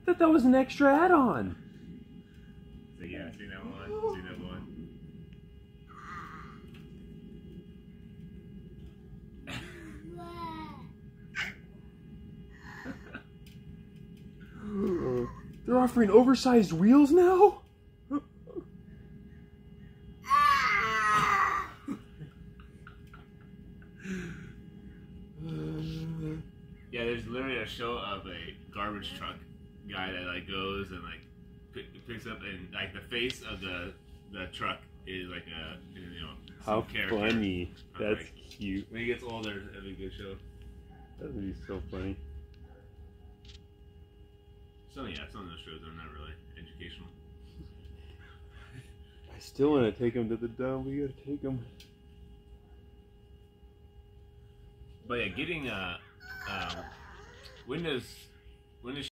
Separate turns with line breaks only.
That was an extra add-on.
So yeah, see that one? See that one?
They're offering oversized wheels now?
Yeah, there's literally a show of a garbage truck guy that like goes and like picks up, and like the face of the truck is like a
how
character.
Funny. That's
like,
cute.
When he gets older, that'd be a good show.
That would be so funny.
So yeah, some of those shows are not really educational.
I still want to take him to the dump. We gotta take him.
But yeah, getting Windows